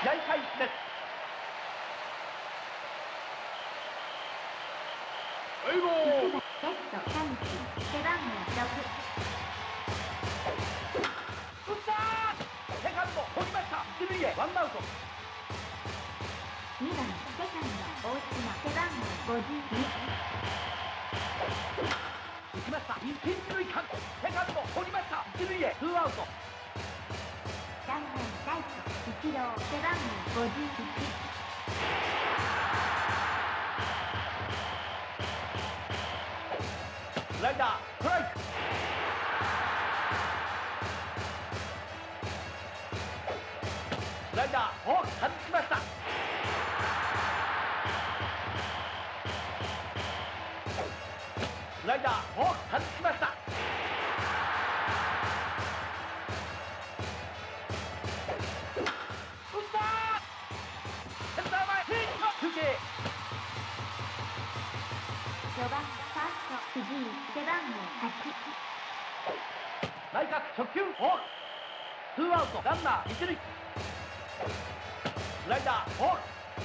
試合開始です。 1番レフト田口背番号打ったー。セカンド取りました。一塁へワンアウト。 6、2番セカンド大島背番号52。 打ちました。一塁間セカンド取りました。一塁へツーアウト。 3番ライト一郎背番号51。 スライダーストライク。スライダーフォーク外しました。スライダーフォーク外しました。打ったー。センター前ヒット。中継。 4番ファースト藤井背番号8。 内角初球フォーク。ツーアウトランナー一塁。スライダーフォーク。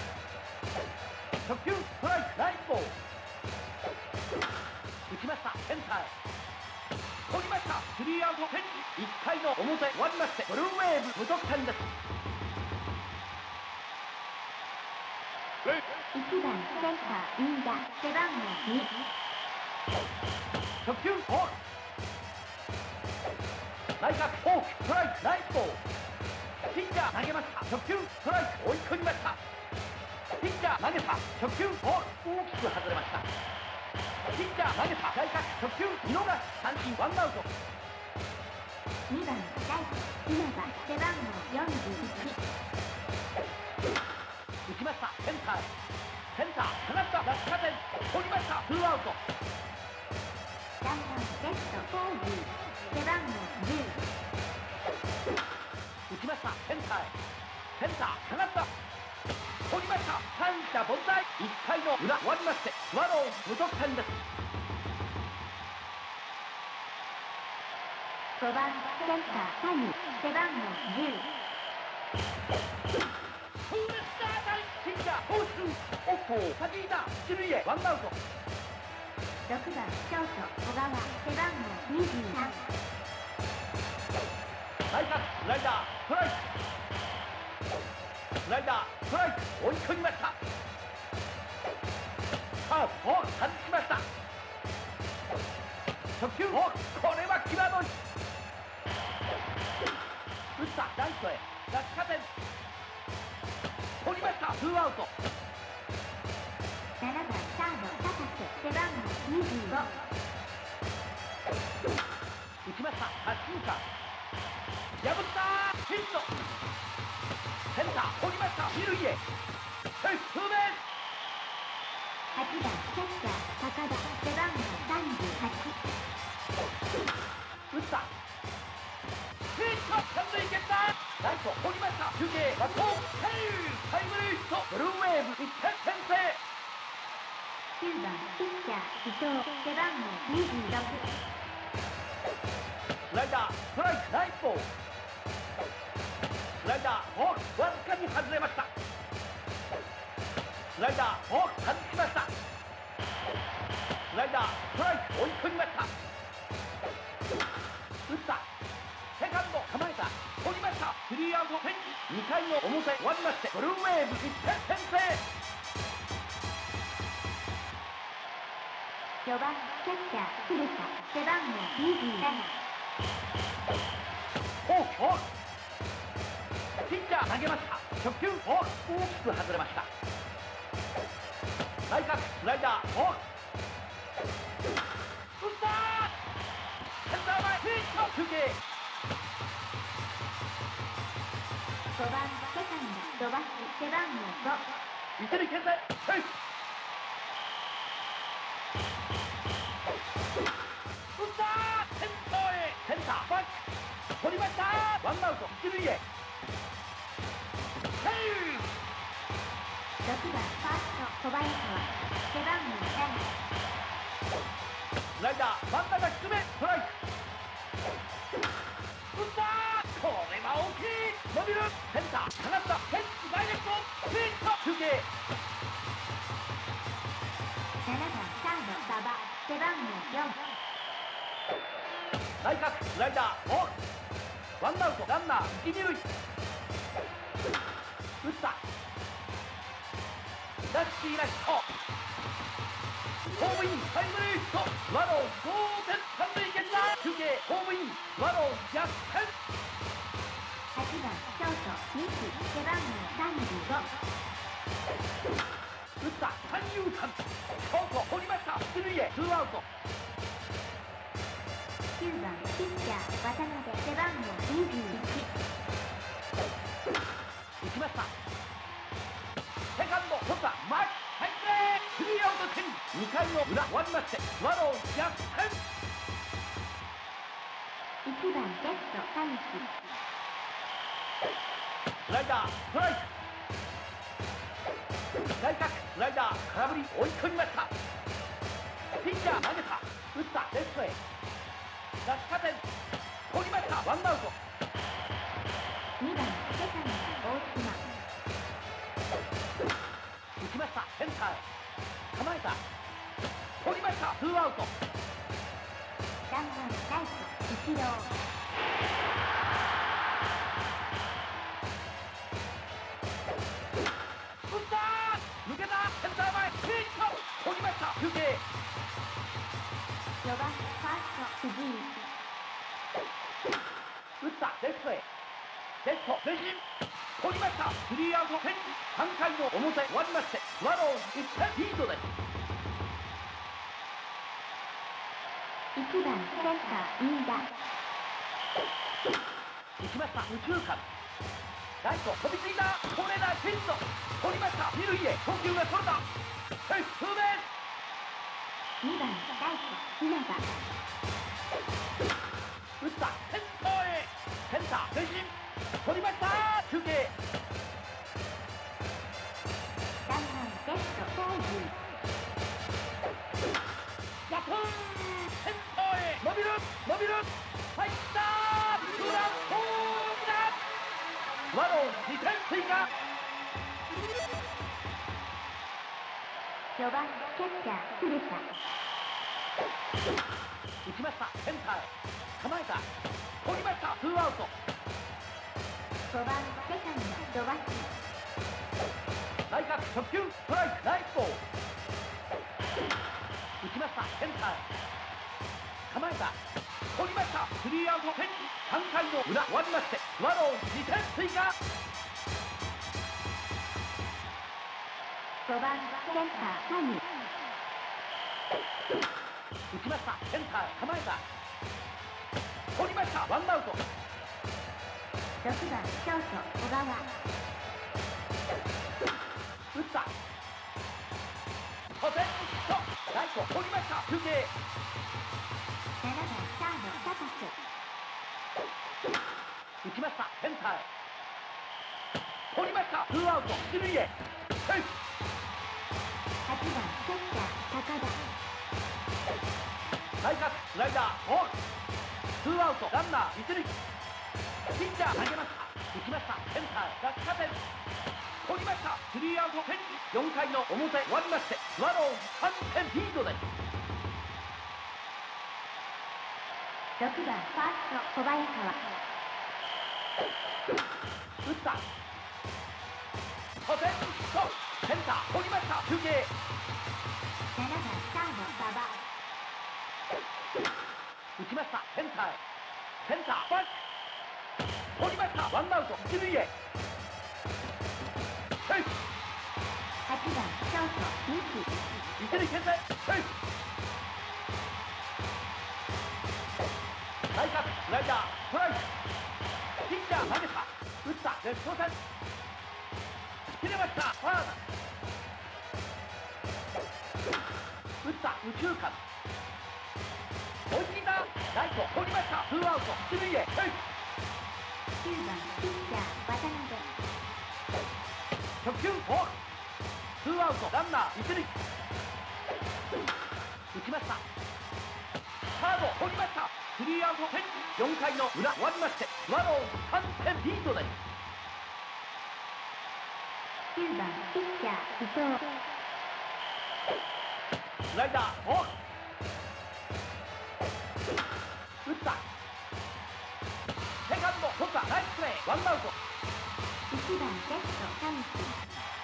初球ストライクナイスボール。打ちましたセンターへ取りました。スリーアウトチェンジ。1回の表終わりましてブルーウェーブ無得点です。 1番センター飯田背番号2。 初球フォーク。内角フォークストライクナイスボール。ピッチャー投げました。初球ストライク追い込みました。ピッチャー投げた初球フォーク大きく外れました。ピッチャー投げた外角初球見逃し三振ワンアウト。 2番ライト稲葉背番号41。 打ちましたセンターへ。センター放った落下点取りましたツーアウト。 3番レフトコーギー背番号10。 打ちましたセンターへ。センター放った取りました三者凡退。1回の裏終わりましてスワローズ無得点です。 5番センター谷背番号10。 フールスター対ピッチャー放出オッポー先いた一塁へワンアウト。 6番ショート小川背番号23。 内角スライダーストライク。スライダーストライク追い込みました。カーブフォーク外しました。初球フォークこれは際どい。打ったライトへ落下点取りましたツーアウト。 7番サード高瀬背番号25。 打ちました左中間破ったヒット。センター取りました二塁へセーフツーベース。 8番キャッチャー高田背番号38。 打ったヒット三塁蹴ったライト取りました中継バットセーフタイムリーヒットブルーウェーブ1点先制。 9番ピッチャー伊藤背番号26。 スライダーストライクナイスボール。スライダーフォークわずかに外れました。スライダーフォーク外しました。スライダーストライク追い込みました。打ったセカンド構えた取りましたスリーアウトチェンジ。2回の表終わりましてブルーウェーブ1点先制。 4番キャッチャー古田背番号27。 フォークフォークピッチャー投げました。初球フォーク大きく外れました。内角スライダーフォーク打ったセンター前ヒット中継。 5番セカンド土橋背番号5。 一塁牽制セーフ。打ったセンターへセンターバック取りましたワンアウト一塁へセーフ。 6番ファースト小林は背番号7。 スライダー真ん中低めストライク。打ったこれは大きい伸びるセンター放ったフェンスが 4、 内角スライダーオフ。ワンアウトランナー一二塁。打ったラッシーライトホームインタイムリーヒット。スワローズ同点三塁圏内。中継ホームインスワローズ逆転。 8番ショート西背番号35、 打った三遊間ショート取りました。一塁へツーアウト。 9番ピッチャー渡辺背番号21、 打ちました。セカンド取ったマッチファインプレー。スリーアウト点。2回の裏終わりましてスワローズ逆転。 1番レフト田口、 スライダーストライク。外角スライダー空振り追い込みました。ピッチャー投げた打ったレフトへ落下点取りました。ワンアウト。 2番セカンド大島、 打ちましたセンターへ構えた取りましたツーアウト。 3番ライトイチロー、 打った抜けたセンター前ヒット取りました。休憩 4番ファースト藤井、 打ったレフトへレフト前進取りました。スリーアウト点。3回の表終わりましてスワローズ1点リードです。 1番センター飯田、 打ちました右中間ライト飛びついたこれだヒット取りました。二塁へ送球がそれたセーフツーベース。 2番ライト稲葉、 打ったセンターへセンター前進取りました。休憩 3番レフト大臣、 ジャプンセンターへ伸びる伸びる入ったツーランホームだ。スワローズ2点追加。 4番キャッチャー古田、 打ちましたセンターへ構えた取りましたツーアウト。 5番セカンド土橋、 内角直球ストライクナイスボール。打ちましたセンターへ構えた取りましたスリーアウト点。3回の裏終わりましてスワローズ2点追加。 5番センター谷、 打ちましたセンターへ構えた取りましたワンアウト。 6番ショート小川、 打ったポテンとライト取りました休憩。 7番サード高瀬、 打ちましたセンターへ取りましたツーアウト一塁へセーフ。 8番キャッチャー高田、 内角スライダーオフ。ツーアウトランナー一塁。ピッチャー投げました打ちましたセンターへ落下点取りましたスリーアウト点。4回の表終わりましてスワローズ3点リードです。 6番ファースト小早川、 打ったポテンとセンター取りました休憩。 7番サード馬場、 打ちましたセンターへセンターバック取りましたワンアウト一塁へセーフ。 8番ショート西、 一塁牽制セーフ。内角スライダーストライク。ピッチャー投げた打ったレフト線切れましたファーだ打った右中間追いついたライト取りましたツーアウト一塁へセーフ。 9番ピッチャー渡辺、 直球フォークツーアウトランナー一塁打ちましたサード取りましたスリーアウト点。4回の裏終わりましてスワローズ3点リードです。 9番ピッチャー伊藤、 スライダーフォークったセカンド取ったナイスプレーワンアウト 1番レフトサンキ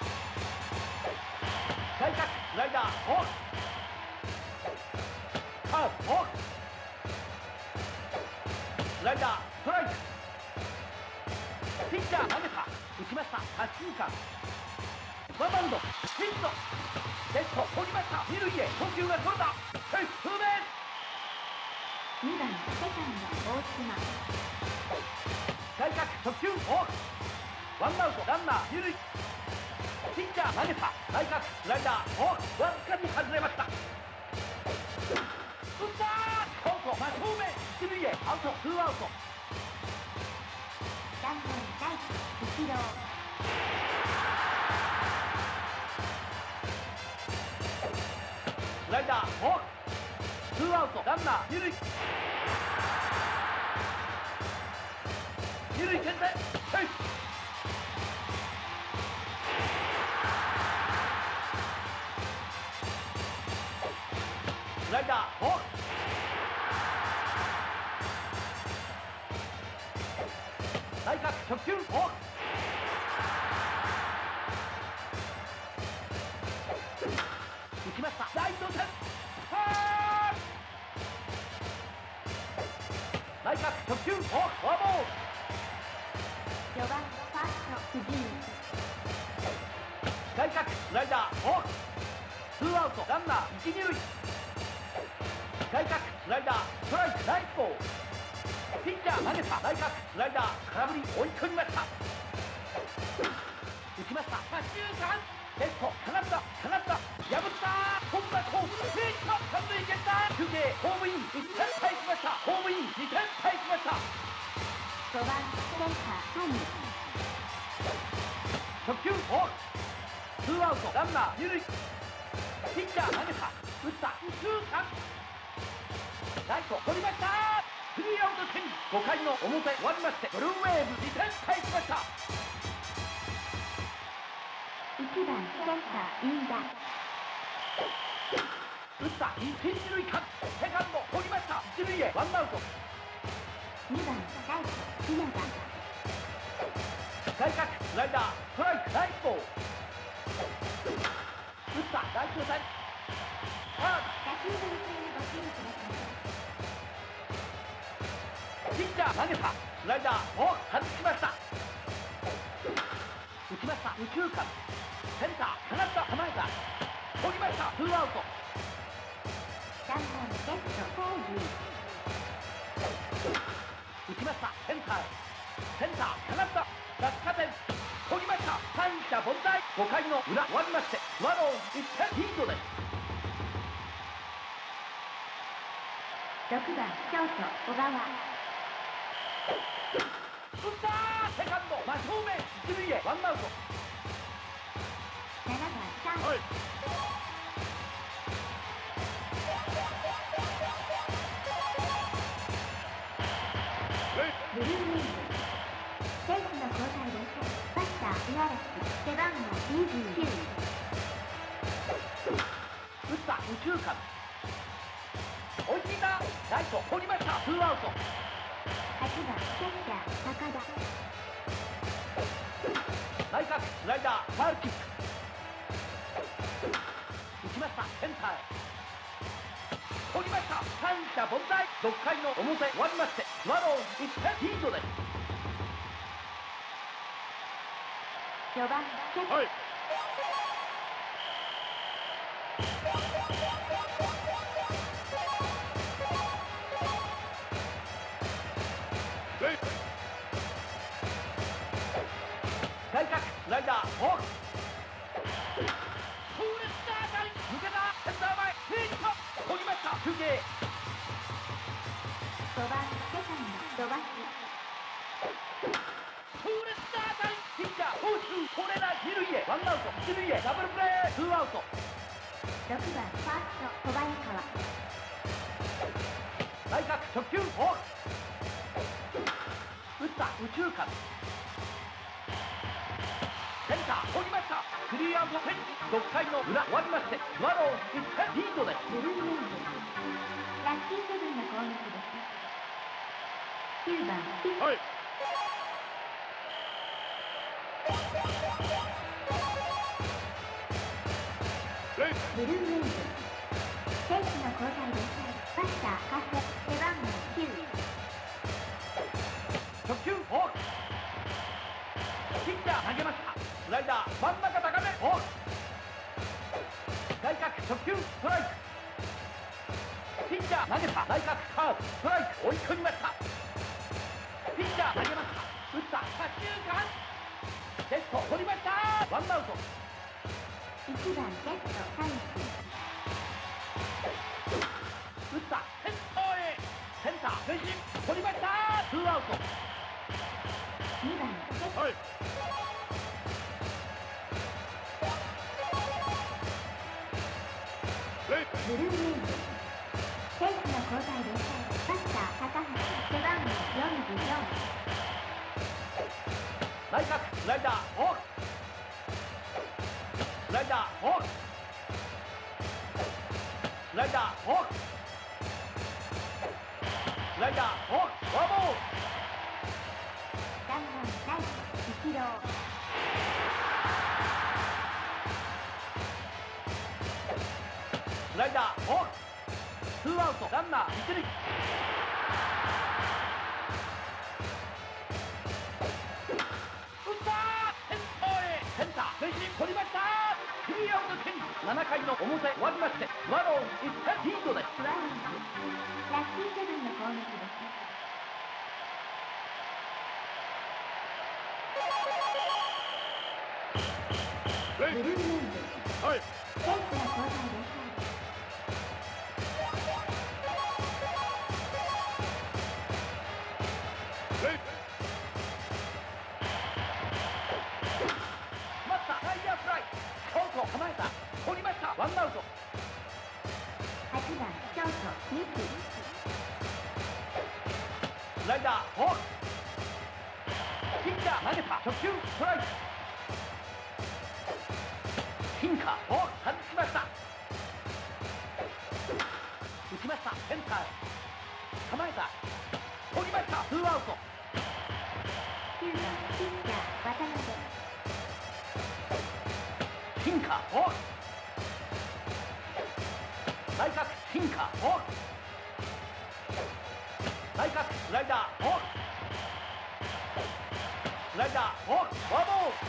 外角スライダーフォークカーブフォークスライダーストライクピッチャー投げた打ちました左中間ワンバウンドヒットレフト取りました二塁へ送球が取れたツーベース 2番セカンド大島外角直球フォークワンアウトランナー二塁ピッチャー投げた内角スライダーフォークわずかに外れました打ったーショート真正面一塁へアウトツーアウト 3番ライトイチロースライダーフォークツーアウトランナー二塁二塁牽制セーフスライダーフォーク内角直球フォーク打ちましたライト線内角直球フォークフォアボール 4番ファースト藤井外角スライダーフォークツーアウトランナー一二塁外角スライダーストライクナイスボールピッチャー投げた内角スライダー空振り追い込みました打ちました左中間レフト放った破った本田コースセーフ三塁ゲッター中継ホームイン1点返しましたホームイン2点返しました 5番センター谷直球フォークツーアウトランナー二塁ピッチャー投げた打った右中間ライト取りましたスリーアウトチェンジ5回の表終わりましてブルーウェーブ2点返しました 1番センター飯田打った一塁間セカンド取りました一塁へワンアウト 2番ライト稲田外角スライダーストライクナイスボール打ったライト線打球の行方にご注意くださいピッチャー投げたスライダーフォーク外しました打ちました右中間センター放った構えた取りましたツーアウト 3番レフトコーギー打ちましたセンターへセンター放った落下点取りました三者凡退5回の裏終わりましてスワローズ1点リードです 6番ショート小川打ったーセカンド真正面一塁へワンアウト 7番サンはいブルーウェーブ選手の交代ですバッター五十嵐背番号29 打った右中間追いついたライト取りましたツーアウト 8番キャッチャー高田内角スライダーファウルキック打ちましたセンターへ取りました三者凡退6回の表終わりましてスワローズ1点リードです 4番キャッチャー、 はい外角スライダーフォーク痛烈な当たり抜けたセンター前ヒット取りました中継 5番セカンド土橋痛烈な当たりピッチャー投手これだ二塁へワンアウト一塁へダブルプレーツーアウト 6番ファースト小早川内角直球フォーク打った右中間センター取りましたスリーアウトチェンジ6回の裏終わりましてスワローズ1点リードですブルーウェーブラッキーセブンの攻撃です 9番ピッチャーはいレイブルーウェーブ選手の交代ですバッターカセ背番号9 初球フォークピッチャー投げましたスライダー真ん中高めフォーク外角初球ストライクピッチャー投げた内角カーブストライク追い込みましたピッチャー投げました打った左中間セット取りましたワンアウト 1番セットサイス打ったセンターへセンター前進取りましたツーアウト 2番セットはいレイブルーウェーブ選手の交代ですバッター高橋背番号44 内角スライダーフォークスライダーフォークスライダーフォークスライダーフォークフォアボール 3番ライトイチロースライダーフォークツーアウトランナー一塁打ったセンターへセンター前進取りましたスリーアウトチェンジ7回の表終わりましてスワローズ1点リードですスワローズラッキーセブンの攻撃ですレイブルーウェーブはい選手の交代ですレイ待った内野フライショート構えた取りましたワンアウト 8番ショートミキスライダーフォークピッチャー投げた初球ストライクシンカーフォーク外しました打ちましたセンターへ構えた取りましたツーアウト 9番ピッチャー渡辺シンカーフォーク内角シンカーフォーク内角スライダーフォークスライダーフォークフォアボール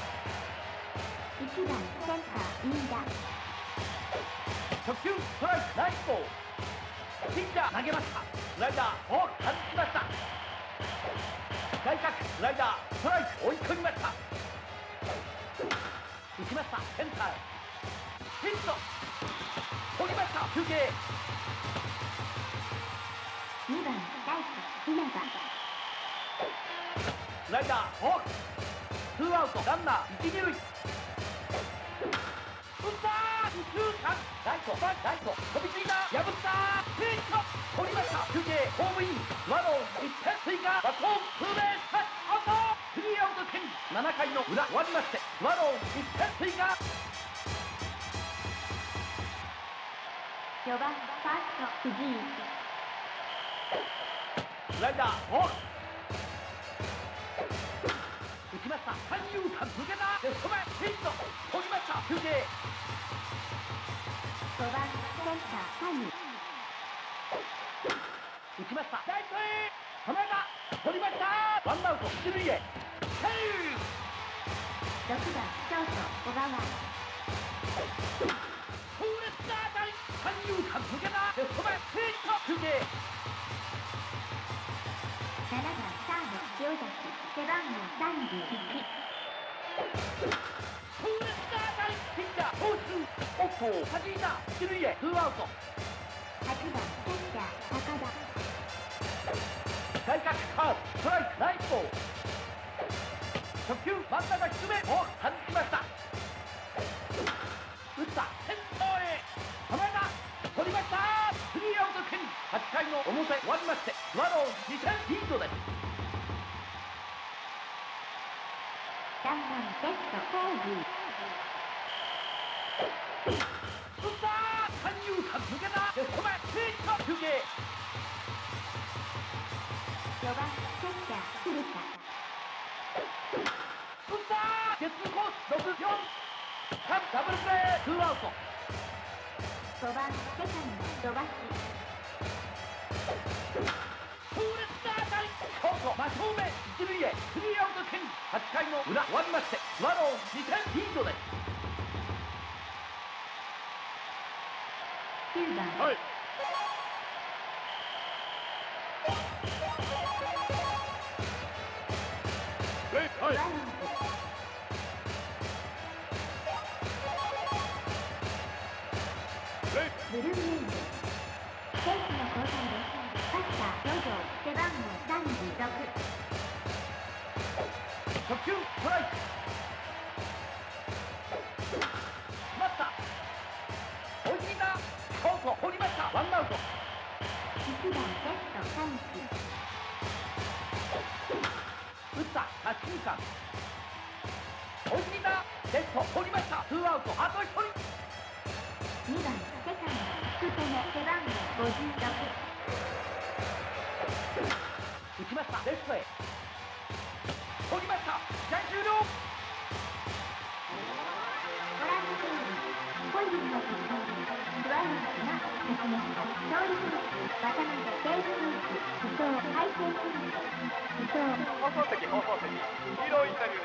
1番センター飯田初球ストライクナイスボールピッチャー投げましたスライダーフォーク外しました外角スライダーストライク追い込みました打ちましたセンターへヒット取りました休憩 2番ライト稲葉スライダーフォークツーアウトランナー一二塁打った右中間ライトライト飛びついた破ったヒット取りました休憩ホームインスワローズ1点追加バックホームツーベースタッチアウトスリーアウトチェンジ7回の裏終わりましてスワローズ1点追加 4番ファースト藤井スライダーフォーク打ちました三遊間抜けたレフト前ヒット取りました休憩 5番センター谷打ちましたライトへ構えた取りましたワンアウト一塁へセーフ 6番ショート小川痛烈な当たり三遊間抜けたレフト前ヒット休憩 7番サード塩崎背番号31 痛烈な当たりピッチャー投手おっと弾いた一塁へツーアウト 8番キャッチャー高田外角カーブストライクナイスボール初球真ん中低めフォーク外しました打ったセンターへ構えた取りましたスリーアウトチェンジ8回の表終わりましてスワローズ2点リードです 3番レフトコージー打った三遊間抜けたレフト前ヒット休憩 4番キャッチャー古田打ったゲッツーコース6、4、3、ダブルプレー、ツーアウト。 5番セカンド土橋痛烈な当たり、ショート真正面、一塁へスリーアウトチェンジ。8回の裏終わりまして、スワローズ2点リードです。 9番はい。レイプ、はい。 ワローズレイプ、 ブルーウェーブ選手の交代ですバッター土壌背番号36 初球ストライク、決まった、追いついた、ショート取りました、ワンアウト。 1番レフト三木打った左中間、追いついた、レフト取りました、ツーアウト、あと1人。 2番セカンド福留背番号56 打ちました、レフトへ取りました、試合終了。 ご覧の通り本日の結果スワローズが勝ちました勝利選手渡辺ベースコーチ伊藤海星選手伊藤放送席、放送席。ヒーローインタビューです。